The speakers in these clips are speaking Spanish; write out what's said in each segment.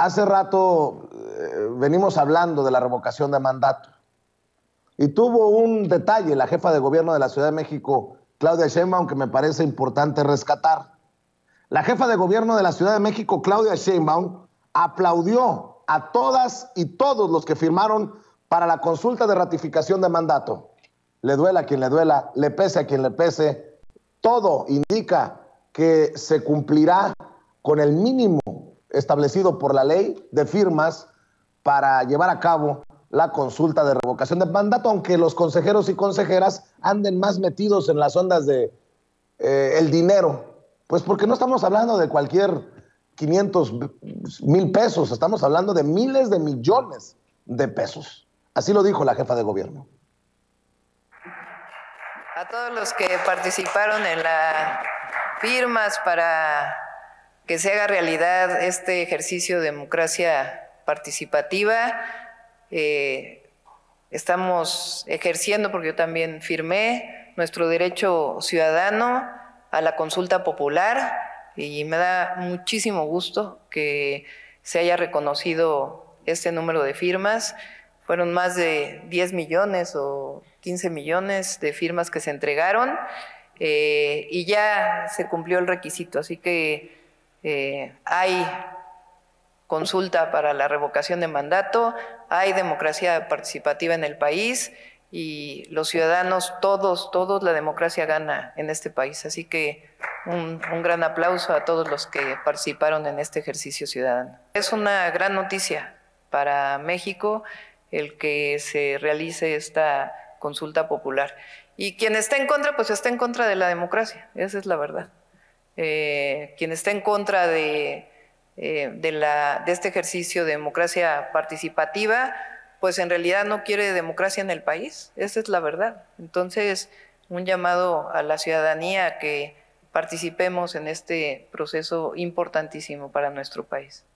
hace rato venimos hablando de la revocación de mandato y tuvo un detalle la jefa de gobierno de la Ciudad de México, Claudia Sheinbaum, que me parece importante rescatar. La jefa de gobierno de la Ciudad de México, Claudia Sheinbaum, aplaudió a todas y todos los que firmaron para la consulta de ratificación de mandato. Le duela a quien le duela, le pese a quien le pese, todo indica que se cumplirá con el mínimo establecido por la ley de firmas para llevar a cabo la consulta de revocación de mandato, aunque los consejeros y consejeras anden más metidos en las ondas de el dinero, pues porque no estamos hablando de cualquier 500,000 pesos, estamos hablando de miles de millones de pesos. Así lo dijo la jefa de gobierno. A todos los que participaron en las firmas para que se haga realidad este ejercicio de democracia participativa, estamos ejerciendo, porque yo también firmé, nuestro derecho ciudadano a la consulta popular, y me da muchísimo gusto que se haya reconocido este número de firmas. Fueron más de 10 millones o 15 millones de firmas que se entregaron, y ya se cumplió el requisito, así que hay consulta para la revocación de mandato, hay democracia participativa en el país y los ciudadanos, todos, la democracia gana en este país. Así que un gran aplauso a todos los que participaron en este ejercicio ciudadano. Es una gran noticia para México el que se realice esta consulta popular. Y quien está en contra, pues está en contra de la democracia, esa es la verdad. Quien está en contra de este ejercicio de democracia participativa, pues en realidad no quiere democracia en el país, esa es la verdad. Entonces, un llamado a la ciudadanía a que participemos en este proceso importantísimo para nuestro país.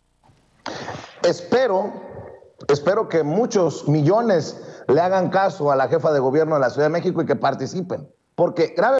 Espero que muchos millones le hagan caso a la jefa de gobierno de la Ciudad de México y que participen, porque grave